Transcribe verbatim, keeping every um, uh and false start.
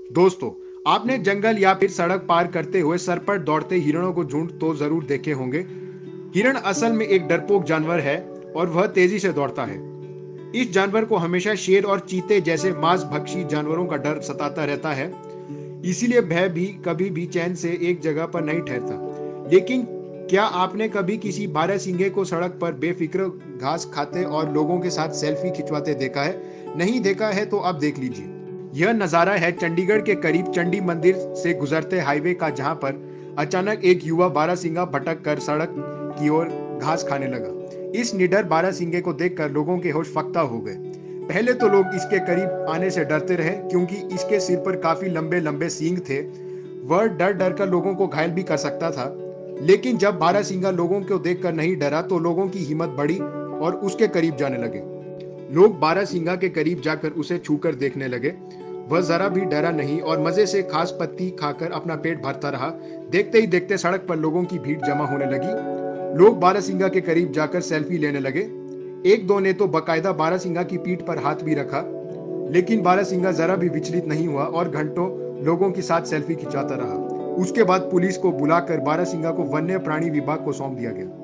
दोस्तों, आपने जंगल या फिर सड़क पार करते हुए सर पर दौड़ते हिरणों को झुंड तो जरूर देखे होंगे। हिरण असल में एक डरपोक जानवर है और वह तेजी से दौड़ता है। इस जानवर को हमेशा शेर और चीते जैसे मांस भक्षी जानवरों का डर सताता रहता है। इसीलिए वह भी कभी भी चैन से एक जगह पर नहीं ठहरता। लेकिन क्या आपने कभी किसी बारहसिंगे को सड़क पर बेफिक्र घास खाते और लोगों के साथ सेल्फी खिंचवाते देखा है? नहीं देखा है तो अब देख लीजिए। यह नजारा है चंडीगढ़ के करीब चंडी मंदिर से गुजरते हाईवे का, जहां पर अचानक एक युवा बारहसिंगा भटक कर सड़क की ओर घास खाने लगा। इस निडर बारहसिंगे को देखकर लोगों के होश फक्ता हो गए। पहले तो लोग इसके करीब आने से डरते रहे, क्योंकि इसके सिर पर काफी लंबे लंबे सींग थे। वह डर डर कर लोगों को घायल भी कर सकता था। लेकिन जब बारहसिंगा लोगों को देखकर नहीं डरा तो लोगों की हिम्मत बढ़ी और उसके करीब जाने लगे। लोग बारहसिंगा के करीब जाकर उसे छूकर देखने लगे। वह जरा भी डरा नहीं और मजे से घास पत्ती खाकर अपना पेट भरता रहा। देखते ही देखते सड़क पर लोगों की भीड़ जमा होने लगी। लोग बारहसिंगा के करीब जाकर सेल्फी लेने लगे। एक दो ने तो बकायदा बारहसिंगा की पीठ पर हाथ भी रखा। लेकिन बारहसिंगा जरा भी विचलित नहीं हुआ और घंटों लोगों के साथ सेल्फी खिंचाता रहा। उसके बाद पुलिस को बुलाकर बारहसिंगा को वन्य प्राणी विभाग को सौंप दिया गया।